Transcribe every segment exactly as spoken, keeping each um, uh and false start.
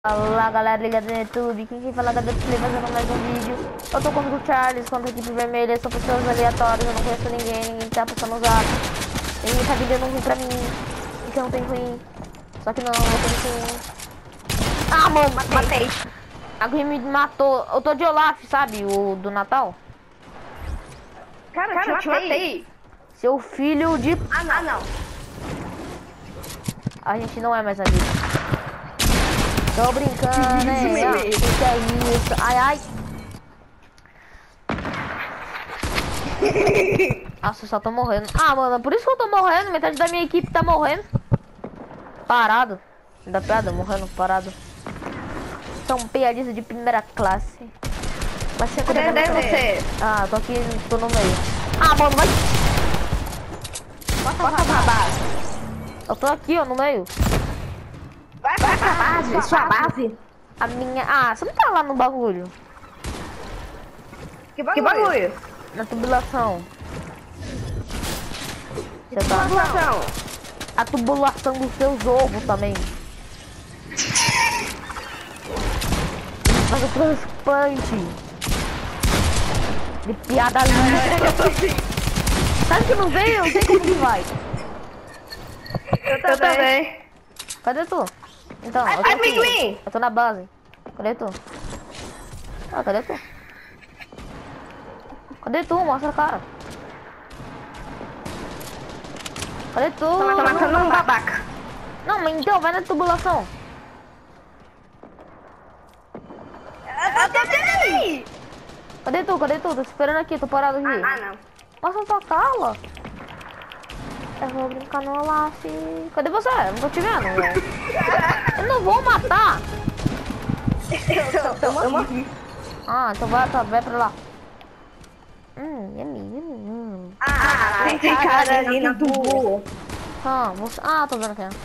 Olá galera ligada no YouTube, quem quer falar da Play fazendo mais um vídeo. Eu tô contra o Charles, contra a equipe vermelha, são pessoas aleatórias, eu não conheço ninguém, ninguém tá passando os atos. Ninguém tá vendendo um ruim pra mim, então tem ruim. Só que não, eu tenho ruim. Ah mano, matei. matei. Alguém me matou, eu tô de Olaf, sabe, o do Natal? Cara, Cara eu te matei. matei. Seu filho de... Ah não, ah, não. A gente não é mais amigo. Tô brincando, né? Ah, que que é isso? Ai, ai. Nossa, eu só tô morrendo. Ah, mano, por isso que eu tô morrendo. Metade da minha equipe tá morrendo. Parado. Da piada, morrendo, parado. São piadistas de primeira classe. Mas você Cadê você? Ah, tô aqui, tô no meio. Ah, mano, vai. Bota pra base. Eu tô aqui, ó, no meio. Vai, vai pra base, base, sua base. A minha... Ah, você não tá lá no bagulho? Que bagulho? Que bagulho? Na tubulação. Você tá... Tubulação? A tubulação dos seus ovos também. Faz o transplante. De piada linda. Sabe que não veio? Eu sei como que vai. Eu também. Eu também. Cadê tu? Então, ai, eu tô ai, aqui. Eu tô na base. Cadê tu? Ah, cadê tu? Cadê tu? Mostra a cara. Cadê tu? Tô matando um babaca. Não, mas então, vai na tubulação. Eu tô aí. Cadê tu? Cadê tu? Tô esperando aqui, tô parado aqui. Ah, ah não. Passa tua cala. Eu vou brincar no Olaf. Cadê você? Eu não tô te vendo, velho. Eu não vou matar. Eu, eu, eu morri. Ah, então vai, tá, vai pra lá. Hum, yummy, yummy, hum. Ah, tem, tem cara, cara ali na tubo. Ah, você... ah, tô vendo aqui.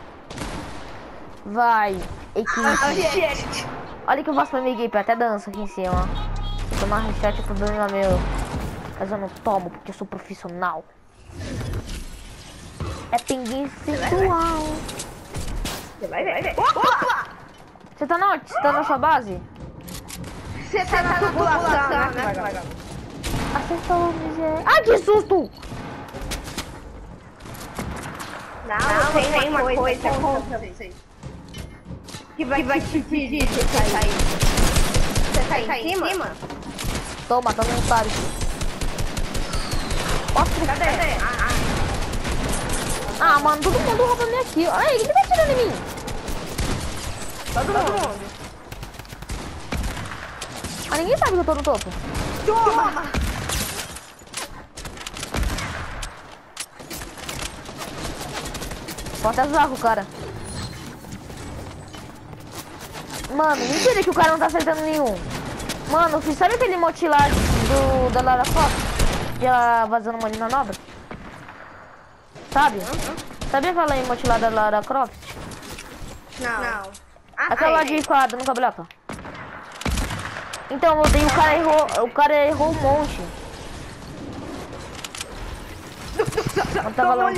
Vai, equipe. Ah, olha que eu faço pra minha equipe, até dança aqui em cima. Tomar reset é problema meu. Mas eu não tomo porque eu sou profissional. É pinguim sensual. Você vai ver, vai ver. Opa! Você tá na onde? Você tá na sua base? Você tá na tubulação, né? Acertou, miséria. Ai, que susto! Não, não tem, tem uma coisa, coisa contra você. Que vai, que vai te impedir de sair. Você tá, tá em cima? cima? Tô matando um otário. Cadê? Cadê? Ah, ah. ah, mano, todo mundo roubando aqui. Ai, ele tá atirando em mim. Todo, todo mundo. mundo. Ah, ninguém sabe que eu tô no topo. Toma! Vou até zoar com o cara. Mano, mentira que o cara não tá acertando nenhum. Mano, você sabe aquele mote lá do, da Lara Croft? Já vazando uma manobra? Sabe? Uhum. Sabe aquela emote lá da Lara Croft? Não. Não. Ah, aquela lá de quadro no cabeleto. Então, eu dei, o cara errou, o cara errou um monte. Eu tava lá,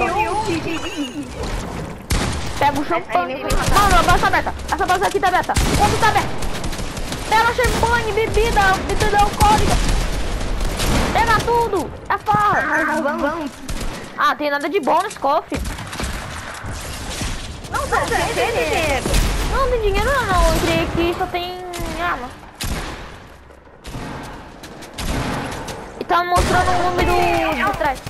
pega o champanhe. Mano, a base tá aberta. Essa base aqui tá aberta. O outro tá aberto. Pega champanhe, bebida, bebida alcoólica. Pega tudo. É farra. Vamos, vamos. Ah, tem nada de bom nesse cofre. Não, não, não tem dinheiro. Não, tem dinheiro não, não. Entrei aqui só tem arma. E tá mostrando o número de trás.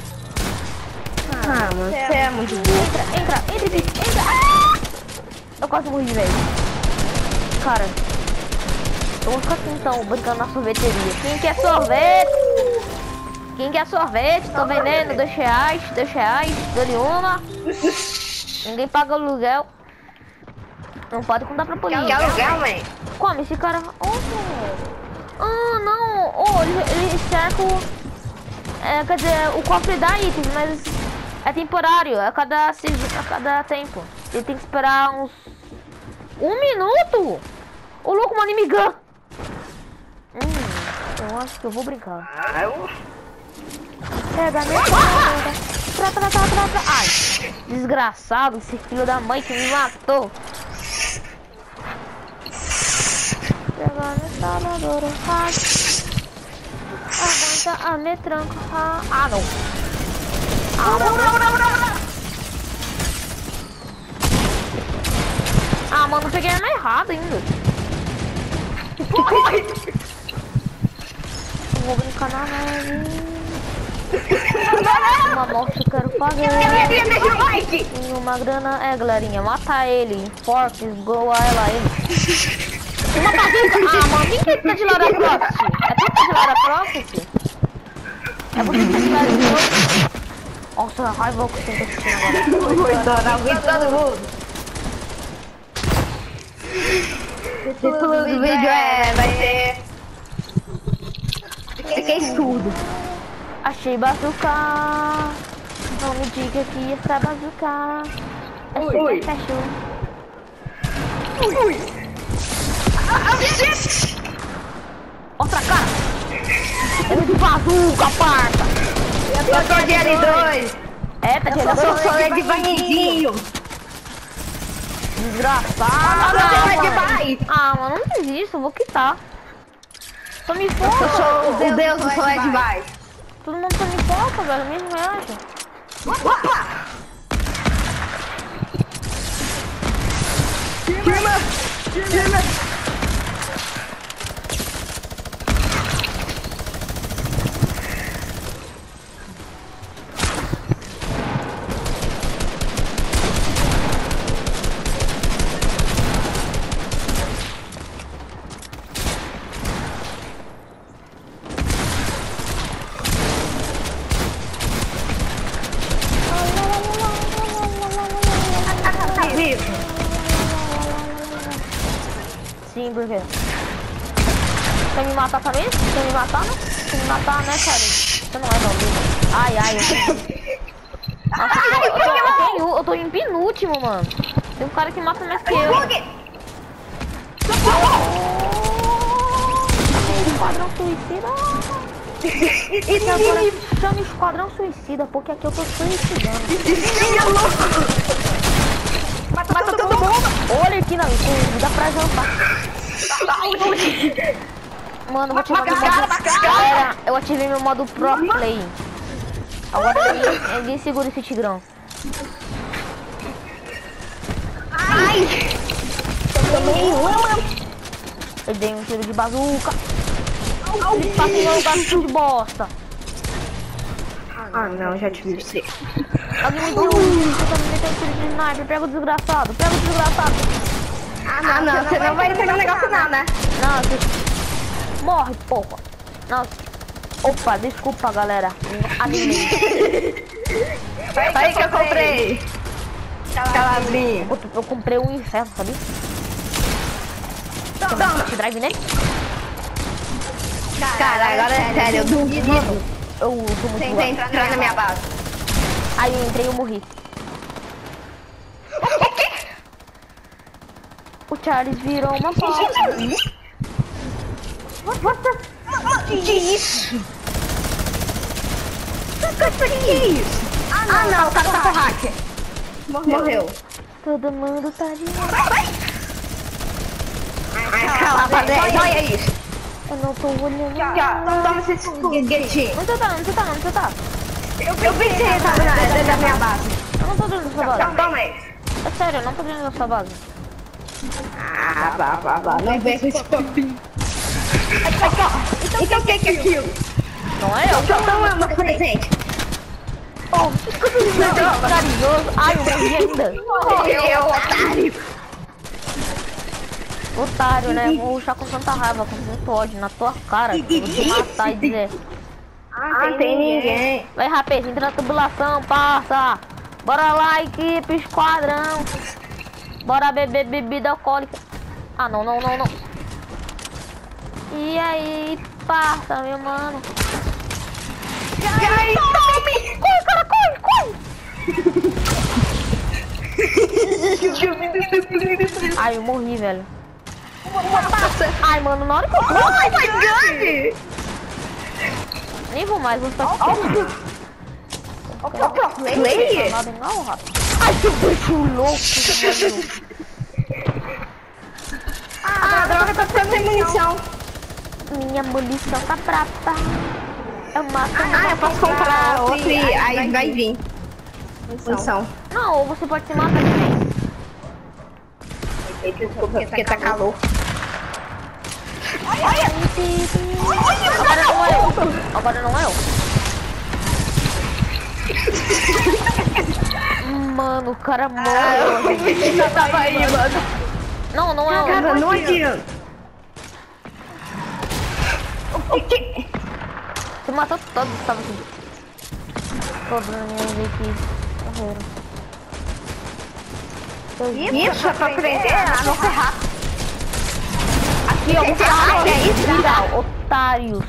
Ah, mano, você é muito burro. Entra, entra, entra, entra, entra. Ah! Eu quase morri, velho. Cara, eu vou ficar aqui então, brincando na sorveteria. Quem quer sorvete? Quem quer sorvete? Tô vendendo dois reais, dois reais, dou-lhe uma. Ninguém paga aluguel. Não pode contar pra polícia. Que aluguel, velho? Como esse cara? Oh, ah, não. Oh, ele, ele cerca o... É, quer dizer, o cofre dá itens, mas é temporário, é a cada, a cada tempo. Ele tem que esperar uns... Um minuto? Ô louco, uma anime gun. Hum, eu acho que eu vou brincar. Ah, eu... Pega minha cara. Tra, tra, tra, tra, tra. Ai, desgraçado, esse filho da mãe que me matou. metralhadora. Aguenta a metranca. Ah, não. Ah, não, não, não, não, não. Ah, mano, eu peguei a arma errada ainda. Vou brincar na neve. Uma morte eu quero pagar. E uma grana é, galerinha. Mata ele. Fortes, go ela ele. Uma bazuca. Ah, mano, quem que tá de Lara Croft? É tu que tá de Lara Croft? É você que tá de Lara Croft? Nossa, a raiva que você tá assistindo agora. Não aguento todo mundo. Título do vídeo é, vai ser... Fiquei escudo. Achei bazuca. Não me diga que essa bazuca é super fechou. Ui. Outra cara. Eu de bazuca, parça. Eu tô de L dois. É, tá de Eu sou só de barriguinho. Desgraçado. Eu de bike. Ah, mano, não fiz isso, eu vou quitar. Só me foca. Eu sou o deus do Solé de bike. Todo mundo só me foca, velho, mesmo reage. Opa! Firma! Firma! Sim, por quê? Quer me matar também? Quer me matar, né? Quer me matar, né, cara? Você não é não. Ai, ai, eu tô... Nossa, eu, tô, eu, tô em, eu tô em penúltimo, mano. Tem um cara que mata mais que eu. Esquadrão suicida. E agora chama esquadrão suicida, porque aqui eu tô suicidando. Mata, mata todo mundo! Olha aqui na me dá pra jantar. Mano, vou ativar meu modo... Galera, eu ativei meu modo Pro Play. Agora ninguém, ninguém segura esse tigrão. Ai! Eu dei um tiro de bazuca. Passei no lugar de bosta. Ah não, já te vi você. Alguém me deu um tiro de sniper. Pega o desgraçado, pega o desgraçado. Ah não, você não vai pegar um negócio não, né? Não, você... Morre, porra. Nossa. Opa, desculpa, galera. Animei. Tá aí que eu comprei. Calabrinho. Eu, eu comprei um inferno, sabe? Toma. Drive nele? Cara, agora é sério, eu duvido. Eu tô muito Tenta entrar na minha base. Aí eu entrei e eu morri. O quê? O Charles virou uma foto. Que isso? Que isso? Ah não, o cara tá com hacker. Morreu. Todo mundo tá de Ai, cala, rapaziada, olha isso. Eu não tô olhando. Aqui, ó, toma esse foguetinho. Onde você tá? Onde você tá? Onde você tá? Eu pensei, tá dentro da minha base. Eu não tô dentro da sua base. Toma aí. É sério, eu não tô dentro da sua base. Ah, vá, vá, vá. Não vem com esse papinho. Aqui, ó. Então o que é aquilo? Não é eu? Então toma meu presente. Oh, escuta isso, carinhoso. Ai, eu morri ainda. Morreu, otário. Otário, né? Vou ruxar com tanta raiva, com muito ódio na tua cara. Eu vou te matar e dizer. Ah, não tem ninguém. Vai, rapaz, entra na tubulação, passa. Bora lá, equipe, esquadrão. Bora beber bebida alcoólica. Ah, não, não, não, não. E aí, passa, meu mano. E aí, tome! Corre, cara, corre, corre! Ai, eu morri, velho. Passa! Ai, mano, na hora que eu... Oh my god! Nem vou mais, vou ficar... O pro player? Não, rapaz. Ai, que bicho louco, mano. Ah, a droga tá ficando sem munição. Minha munição tá braba. Eu mato. Ah, eu posso comprar outra e aí vai vir. Munição. Não, ou você pode se matar também. Desculpa, porque tá calor. Olha! Agora não é eu. Agora não é eu. Mano, o cara morreu. Já tava aí, mano. Não, não é eu. Cara, não adianta. O quê? Você matou todos que estavam aqui. Todos na minha equipe morreram. Isso é pra aprender a não ferrar. Aqui, ó, vou ferrar. É isso, otários.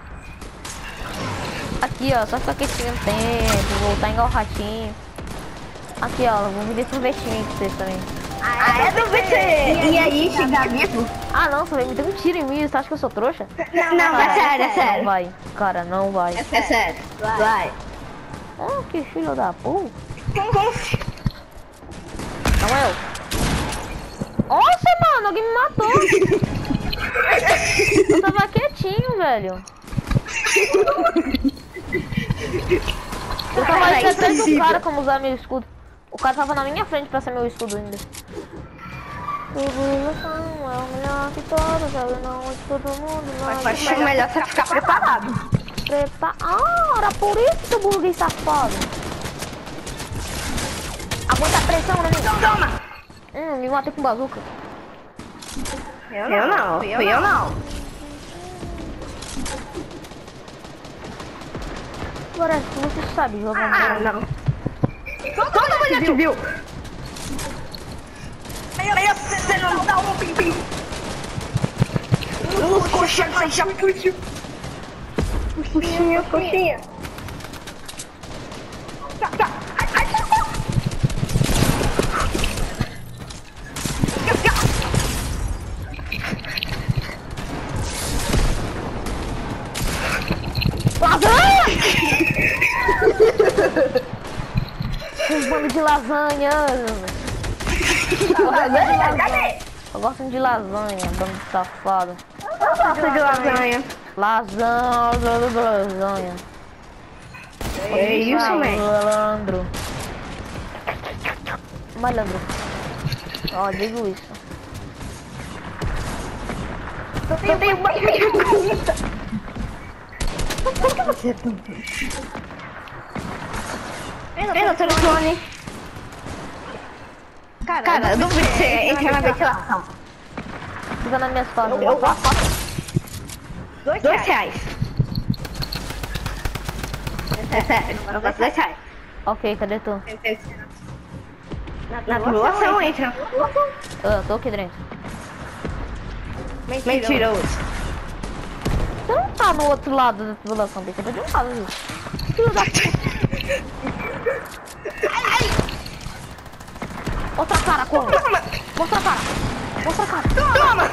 Aqui, ó, só ficar quietinho um tempo, voltar igual o ratinho. Aqui, ó, vou me dar sorvetinho pra vocês também. Ah, é do V T. E aí, chegar vivo? Ah, não, você vai me dar um tiro em mim, você acha que eu sou trouxa? Não, não, é sério, é sério. Não vai, cara, não vai. É sério, vai. Oh, que filho da puta. Não é eu. Nossa, mano, alguém me matou. Eu tava quietinho, velho. Eu tava aqui atrás do cara como usar meu escudo. O cara tava na minha frente pra ser meu escudo ainda. Evolução é o melhor que todos, sabe? Não de todo mundo. Mas acho melhor você ficar preparado. Prepa... Ah, era por isso que eu burguei safado. Aguenta a pressão, né, amigo? Toma! Hum, me matei com bazuca. Eu não, eu não. Fui eu, eu não. Agora, você sabe jogar. Ah, não. Todo mundo já te viu. Meio você não dá um pim-pim. Os coxinhos você já fugiu. Coxinha, coxinha. Tá, tá. Ai, ai, ai. Um bando de lasanha. Cadê? Eu gosto de lasanha, bando de safado. Eu gosto de lasanha. Lasanha, lasanha. É isso, mesmo. Malandro. Malandro. Ó, digo isso. Eu tenho uma pergunta. Por que você é tão... Pelo telefone. Cara, Cara eu duvido que você entra na ventilação. Fica nas minhas costas. Eu gosto. Dois, dois reais. É sério, eu gosto dois reais. Ok, cadê tu? Na tribulação entra. Eu tô aqui dentro. Mentiroso. Você não tá no outro lado da tribulação, tem que ser de um lado, viu? Filho da puta. Mostra a cara, como? Mostra a cara. Mostra a cara. Toma!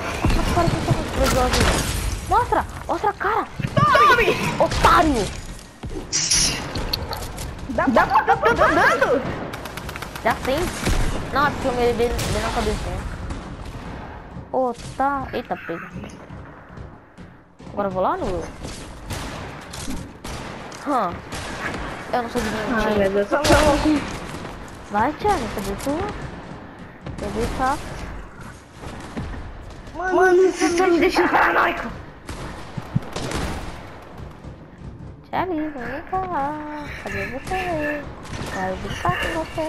Mostra, mostra a cara. Tome! Otário. Dá, dá, dá, dá, dá dando? Já sim? Não, é porque eu me dei na cabecinha. Ô, tá. Eita, pega. Agora eu vou lá no... Hum. Eu não sou de nenhum time. Ai, meu Deus, eu tô louco. Vai, Thiago, cadê tu? Cadê tá? Mano, você tá me deixando paranoico. Thiago, vem cá. Cadê você? Quero brincar com você.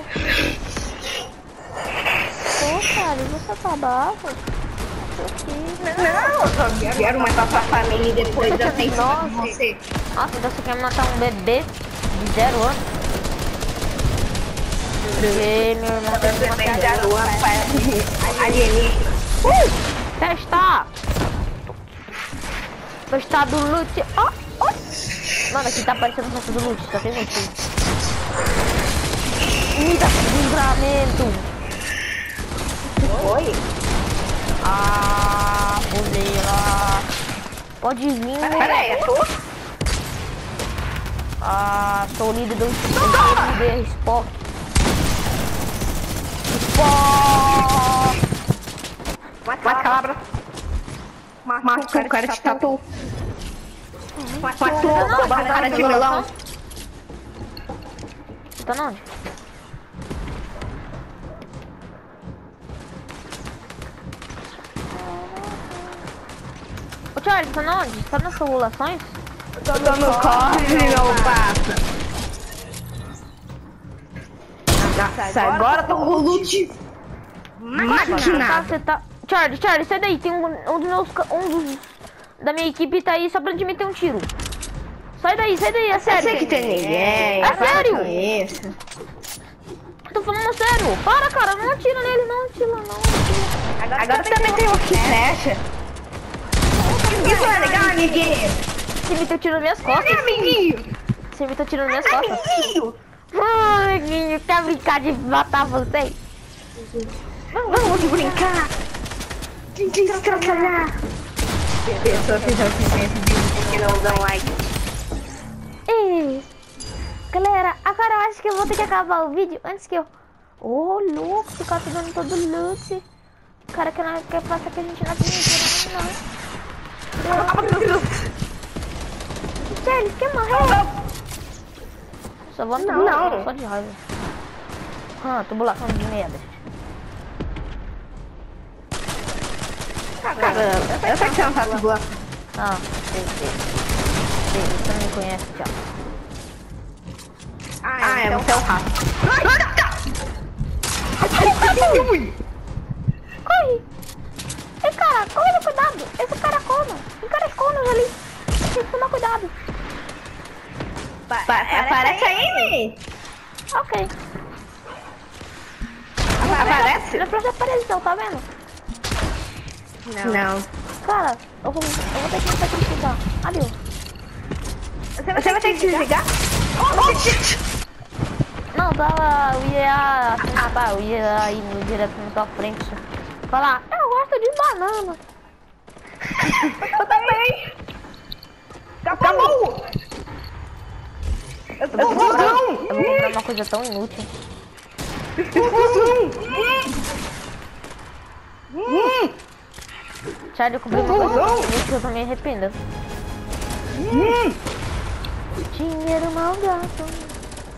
Pô, Thiago, você tá bravo? Não, eu só quero matar sua família e depois eu tenho que Nossa. você. Nossa, então você quer matar um bebê de zero anos? Porque meu irmão tem que matar zero anos. Alienígena. Uh! Testar! Testar do loot. Oh, oh. Mano, aqui tá aparecendo foto do loot, só tem loot. Muita livramento. Oi? Ah, podeira. Pode vir. Peraí, é tu? Ah, sou o líder do líder Spock. Spock! Uma cabra. Matou o cara de tatu. Matou o cara de violão. Tá na onde? Ô Charlie, tá na onde? Tá nas simulações? Tô no corre, meu papo. Nossa, agora tô com o loot. Máquina. Tá, você tá... Charlie, Charlie, sai daí. Tem um, um dos meus... Um dos... Da minha equipe tá aí só pra te meter um tiro. Sai daí, sai daí, é sério. Eu sei que tem ninguém. É sério? Isso. Tô falando sério. Para, cara. Não atira nele. Não atira, não atira. Agora, Agora você também tem o que fecha. Isso é legal, amiguinho. Você meteu tiro nas minhas costas. Amiguinho. Você meteu tiro nas minhas costas. Amiguinho. Ai, amiguinho, quer brincar de matar você? Vamos brincar. De destratalhar. Pessoas que já assistem esse vídeo que não dão like. Ei, galera, agora eu acho que eu vou ter que acabar o vídeo antes que eu... Ô, oh, louco, esse cara tá dando todo loot. O cara quer, quer passar que a gente não acredita, não. Charlie, quer morrer? Só vou não, não. Só de raiva. Ah, tubulação de merda. Caramba, eu sei que você não sabe tubulação. Ah, sei, sei. Sei, você não me conhece, tchau. Ah, é, você é o rato. Corre! Ei, cara, corre, cuidado! Esse cara é corno! Tem caras cornos ali! Tem que tomar cuidado! Pa aparece aí, né? Ok. Aparece? Na próxima apareceu, tá vendo? Não. Não. Cara, eu vou, eu vou ter que me sacrificar. Adeus. Você vai, Você vai ter que desligar? Oh, shit! Não, tava... Eu ia se matar, eu ia ir no, direto na tua frente. Falar, eu gosto de banana. Eu também. Acabou! Eu vou comprar, eu vou comprar uma coisa tão inútil. Charlie, eu comprei uma coisa inútil que eu também arrependo. Dinheiro mal gasto.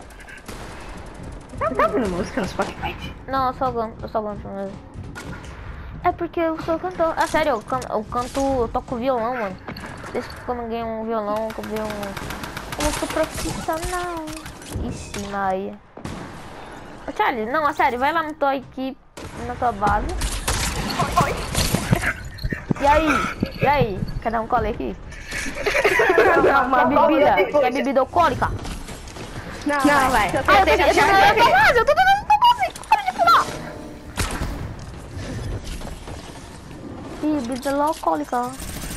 Você tá ouvindo música no Spotify? Não, eu só canto, eu só canto mesmo. É porque eu sou cantor. Ah, sério, eu canto, eu, canto, eu toco violão, mano. Desde que eu não ganhei um violão, eu comprei um... Eu sou profissional. Ixi, Maria. Ô, Charlie, não, a sério, vai lá na tua equipe, na tua base. E aí? E aí? Quer dar um cole aqui? Quer bebida? Quer bebida alcoólica? Não, não, vai. Ah, eu tô, eu tô, eu tô quase, eu tô dando, tô quase. Para de pular. Ih, bebida alcoólica.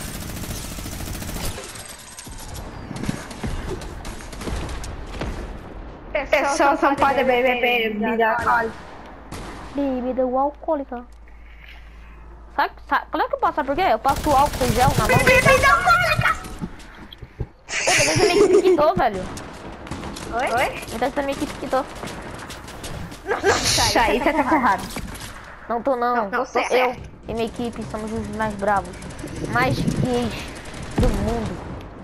Pessoal só pode beber bebida alcoólica. Bebida alcoólica. Sabe, sabe, como é que eu passo? Sabe por quê? Eu passo álcool em gel na mão. Bebida alcoólica! Ô, mas você meio que quitou, velho. Oi? Oi? Então você meio que quitou. Nossa, aí você tá errado. Não tô não. Não, não Sou eu e minha equipe somos os mais bravos. Mais gays do mundo.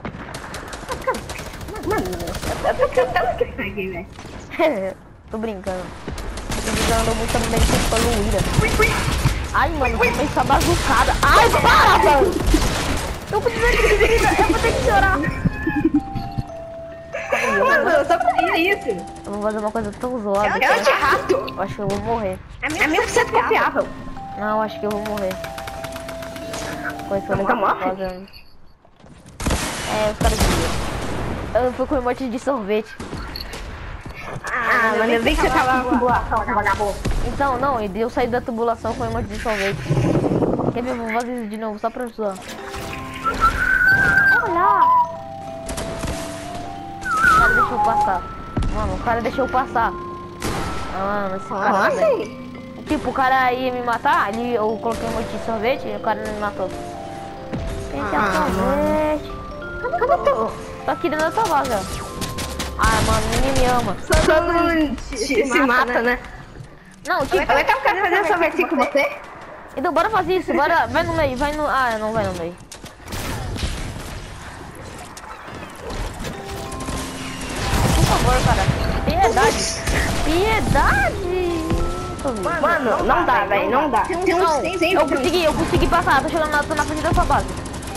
Mano, eu tô cantando que foi gay, velho. Tô brincando. Tô brincando muito bem com a Luíra. Ai, mano, começou a bagunçada. Ai, para, mano! Eu vou ter que desligar, eu vou ter que chorar. Mano, eu tô fazendo isso. Eu vou fazer uma coisa tão zoada. Eu acho errado. Eu acho que eu vou morrer. É mil por cento confiável. Não, eu acho que eu vou morrer. Coisa que eu Nunca tô morre? fazendo. É, os caras de... Eu fui com emote de sorvete. Ah, mano, eu vi que você tava com tubulação, vagabundo. Então, não, e eu saí da tubulação com emote de sorvete. Quer ver? Eu vou fazer isso de novo, só pra zoar. Olha! O cara deixou eu passar. Mano, o cara deixou eu passar. Mano, esse cara... Assim? Tipo, o cara ia me matar, ali eu coloquei um monte de sorvete e o cara não me matou. Esse é o sorvete. Cadê eu tô? Tô aqui dentro da tua vaga. Ah, mano, ninguém me ama. Todo mundo se, se, se mata, mata, né? Não, tipo... Como é que eu quero fazer sorvete com você? Então bora fazer isso, bora. Vai no meio, vai no. Ah, não vai no meio. Por favor, cara. Piedade. Piedade. Mano, não dá, velho, não dá. Tem um Não, eu consegui, eu consegui passar. Tô chegando na, tô na frente da sua base.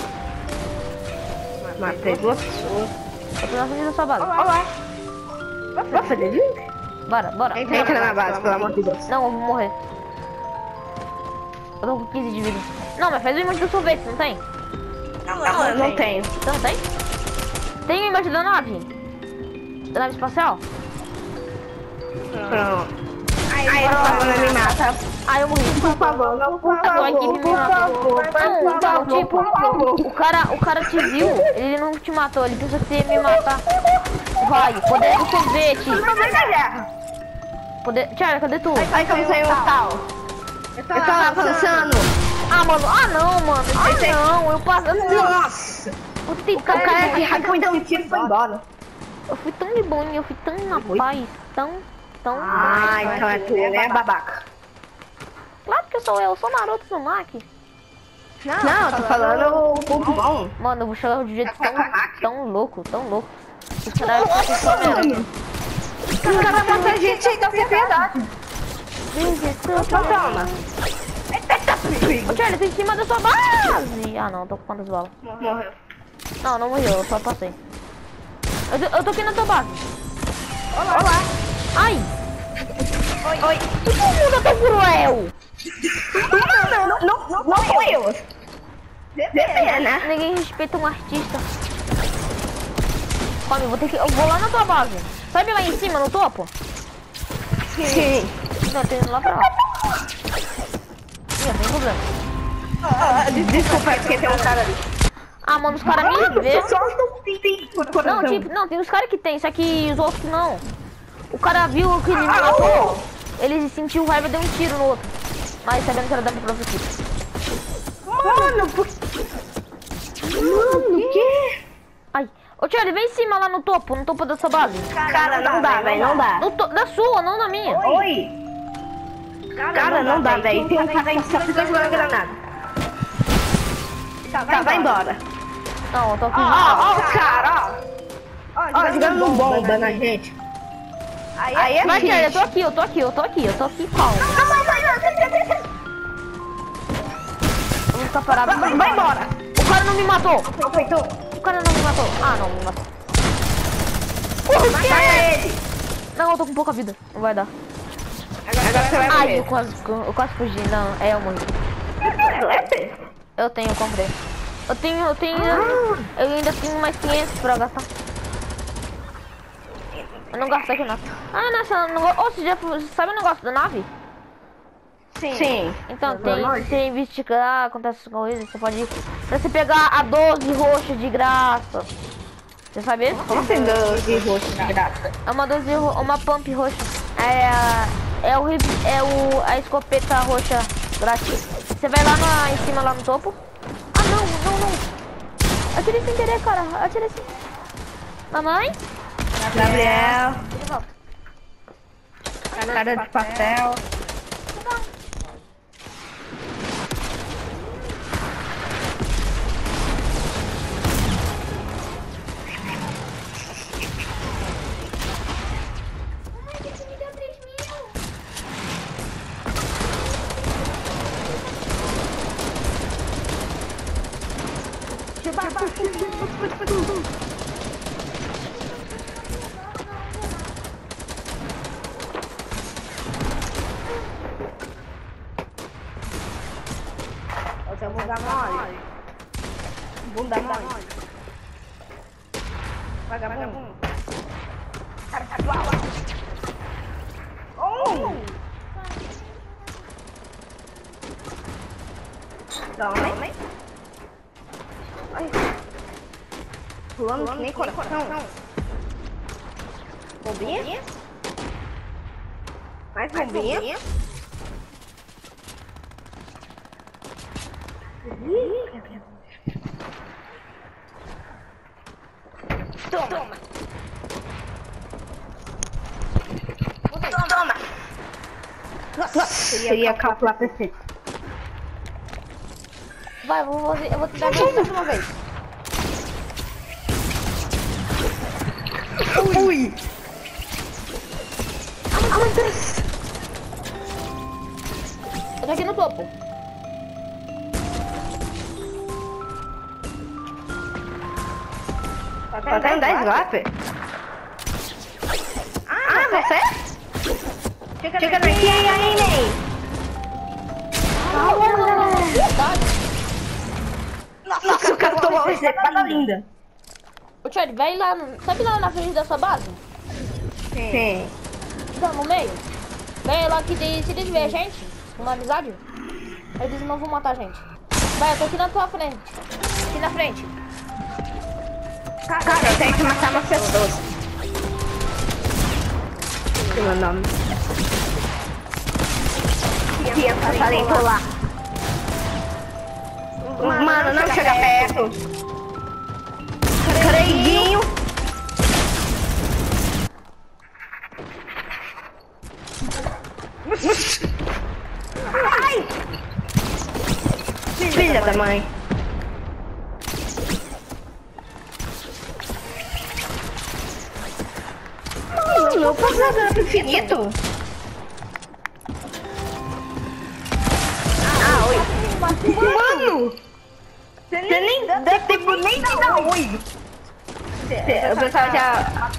Matei duas pessoas. Eu tô na frente da sua base. Olá. Vai fazer isso? Bora, bora. Entra na base, pelo amor de Deus. Não, eu vou morrer. Eu tô com quinze de vida. Não, mas faz o imã do sorvete, não tem? Não, eu não tenho. Você não tem? Tem o imã da nave? Da nave espacial? Pronto. Aí, por favor, não me mata. Ah, eu morri. Por favor, não, por A tua equipe me favor, matou. Não, então, tipo, por favor. o cara, o cara te viu, ele não te matou, ele pensou que você ia me matar. Vai, poder do sorvete. Poder... Tiara, cadê tu? Aí como saiu o tal? Eu tô lá avançando. Ah, mano, ah não, mano. Ah não, eu passei. Nossa. Eu tentei O cara que rapidão um tiro e foi embora. Eu fui tão de boinha, eu fui tão na paz, tão, tão... Ah, então é tu, né, babaca? Claro que eu sou eu, eu sou Naruto no Mac. Não, eu tô falando o povo bom. Mano, eu vou chegar de um jeito tão, tão louco, tão louco. Esse cara vai ficar só merda. O cara vai matar a gente aí, dá piedade. Então toma. Ô, Charlie, tô em cima da sua base. Ah, não, tô com quantas balas? Morreu. Não, não morreu, eu só passei. Eu, tô- eu tô aqui na tua base. Olá. Olá. Ai, Oi. Oi. por que o mundo é tão cruel? Não, não, não, não fui eu. Depende, né? Ninguém respeita um artista. Calma, eu vou ter que... Eu vou lá na tua base. Sabe lá em cima, no topo? Sim. Não, tem lá pra lá. Não tem problema. Ah, desculpa, é porque tem um cara ali. Ah, mano, os caras me vê. Só os pintos. Não, tipo, não, tem uns caras que tem, só que os outros não. O cara viu que ele me matou, ele sentiu raiva e deu um tiro no outro. Mas sabendo que era da minha própria equipe. Mano, por... Mano, o quê? Ai, ô Charlie, vem em cima lá no topo, no topo da sua base. Cara, não dá, velho, não dá. No to... Da sua, não da minha. Oi. Cara, não dá, velho. Tem um cara aí que só fica jogando granada. Tá, vai embora. Não, eu tô aqui. Ó, ó o cara, ó. Ó, jogando bomba na gente. Aí é Vai, Charlie, eu tô triste. aqui, eu tô aqui, eu tô aqui, eu tô aqui, calma. Não, não, não, não. Eu vou ficar parado. Vai, vai embora. O cara não me matou. Aproveitou. O cara não me matou. Ah, não, me matou. Mata ele. Não, eu tô com pouca vida. Não vai dar. Agora você vai Ai, morrer. eu quase, eu quase fugi. Não, é, eu morri. Eu tenho, eu comprei. Eu tenho, eu tenho... Eu ainda tenho mais quinhentos pra gastar. Eu não gasto aqui nada. Ah, nessa... Ô, você já sabe o negócio da nave? Sim. Sim. Então, tem, você investigar, acontece essas coisas, você pode... Pra você pegar a doze roxa de graça. Você sabe isso? Como tem doze roxos de graça? É uma doze, ro- uma pump roxa. É a... É o, rev- é o... A escopeta roxa grátis. Você vai lá na, em cima, lá no topo. Ah, não, não, não. Atirei sem querer, cara. Atirei sem... Mamãe? Gabriel. Ele volta. Cara de papel. Você é bunda mole. Bunda mole. Vagabundo. Oh! Toma, hein? Ai. Pulando que nem coração. Bombinha? Mais bombinha? Toma. Toma. Toma. Nossa, seria calcular perfeito. Vai, eu vou, eu vou tentar ver mais uma vez. Ui! Ah, meu Deus! Eu tô aqui no topo. Só tem dez golpes? Ah, você? Fica daqui aí, Ney! Nossa, o cara tomou uma espada linda! Ô, Charlie, vai lá, no... sabe lá na frente da sua base? Sim. Então, no meio. Vem lá que tem, se eles verem a gente, uma amizade, eles não vão matar a gente. Vai, eu tô aqui na tua frente. Aqui na frente. Cara, eu tenho que matar umas pessoas. Tem meu nome. Tinha passarinho lá. Mano, não chega perto. Creiguinho. Ai! Filha da mãe. Mano, eu posso jogar pro infinito? Ah, oi. Mano! Você nem dá tempo nem de dar oi. O pessoal já...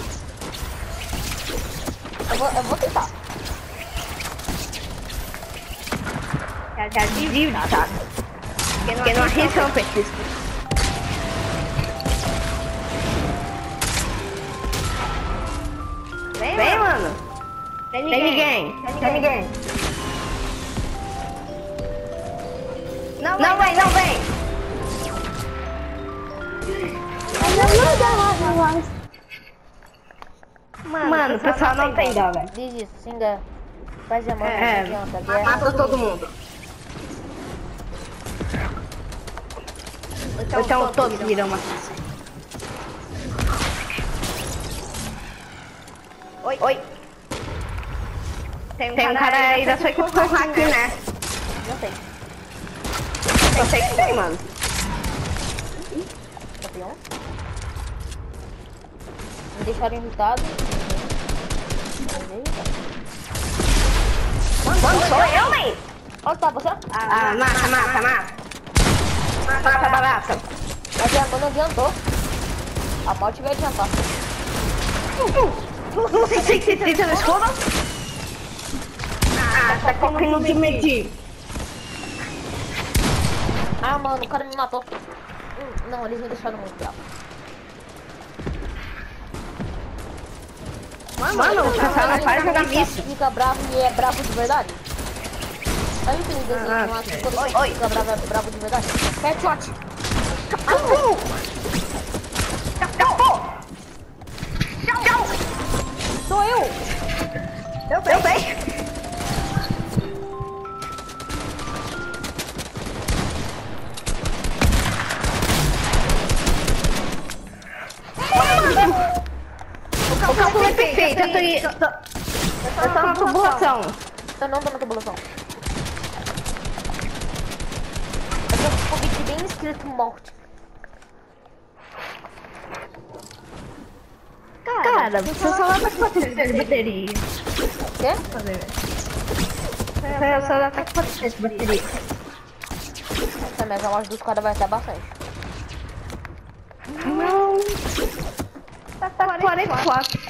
Eu vou, eu vou tentar. Já, já desvio, tá? Porque não arrisca o petisco. Vem, vem, mano. Tem ninguém. Tem ninguém. Tem ninguém. Não, não vem, não vem. Mano, Mano o pessoal não tem dó, velho. Diz isso, xinga. Faz amor, É, não adianta. Guerra. mata todo mundo. Então, então todos viram matar. Oi. Oi. Tem um, tem um cara aí da sua equipe com hack, né? Não tem. Só sei que tem, mano. Campeão. Me deixaram irritado. Mano, sou eu, man. Onde tá você? Ah, mata, mata, mata. Mata, barata. Adiantou, não adiantou. A morte vai adiantar. Não sei se você tem no escudo. Ah, tá colocando de medir. Ah, mano, o cara me matou. Hum, não, eles me deixaram muito bravo. Mano, o pessoal não faz jogar misto. Fica bravo e é bravo de verdade. Sabe aquele desenho Ah, lá que okay. quando Oi, você oi. fica bravo é bravo de verdade? Headshot! Acabou! Acabou! Acabou! Sou eu! Eu sei! Eu sei! O cálculo é perfeito, eu tô, eu tô, eu tô na tubulação. Eu não tô na tubulação. Eu tô com o convite bem escrito morte. Cara, você só leva quantas de bateria? Quê? Você só leva quantas de bateria? Essa mas a loja dos caras vai estar bastante. Não. Tá quarenta e quatro.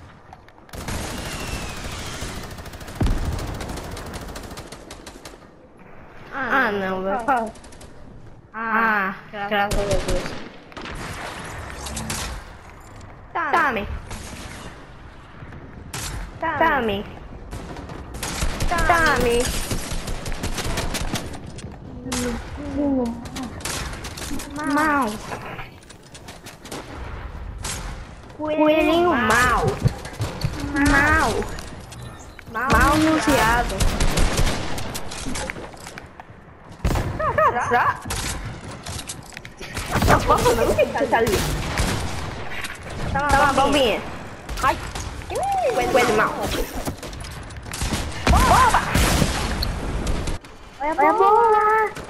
Ah, não, velho. Ah, graças a Deus. Tami. Tami. Tami. Mal. Coelhinho mal. Mal. Mal anunciado. Cara, não posso não, o que você tá ali? Tá uma bombinha. Ai! Coelho mal. Boba! Olha a bola!